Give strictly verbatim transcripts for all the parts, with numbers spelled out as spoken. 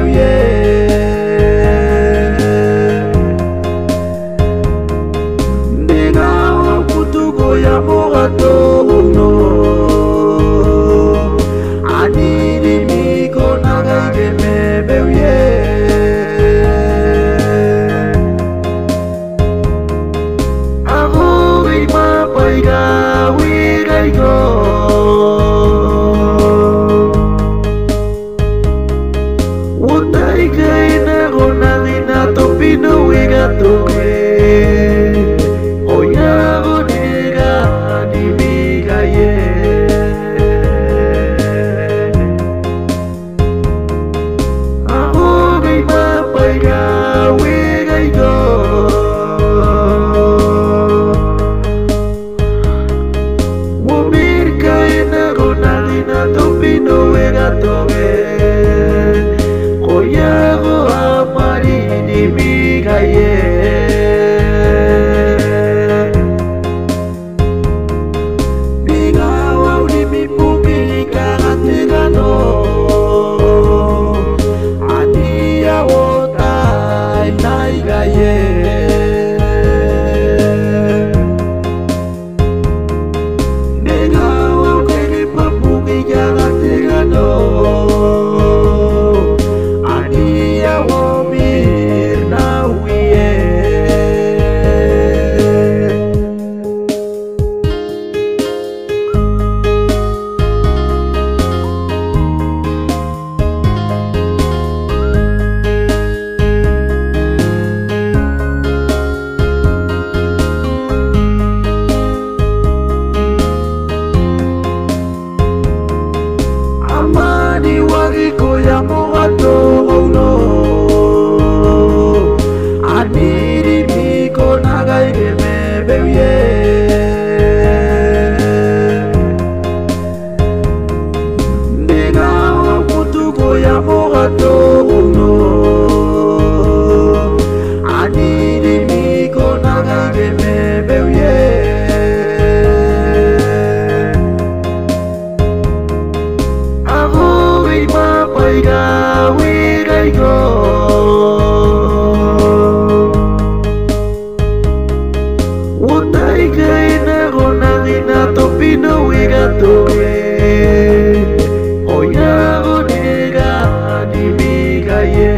Wotai kaina ronalina topino wegatoe Oya gonega dimigaye Ahogai mapaiga wegaigo Womir kaina ronalina topino wegatoe Oyago amari dimigaye Bigawa udimipuki karategano Adia wotai naigaye Bigawa udimipuki karategano Amadi wagi ko yamokato no Adiri miko nagai geme beuye Nega wakutu ko yamokato no Adiri miko nagai geme beuye Mapaiga wegaigo Wotai kaina ronalina topino wegatoe Oya gonega dimigaye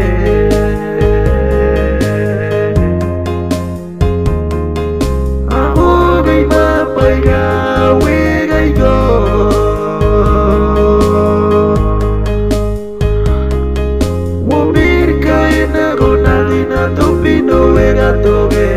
Ahogai mapaiga wegaigo Womir kaina ronalina topino wegatoe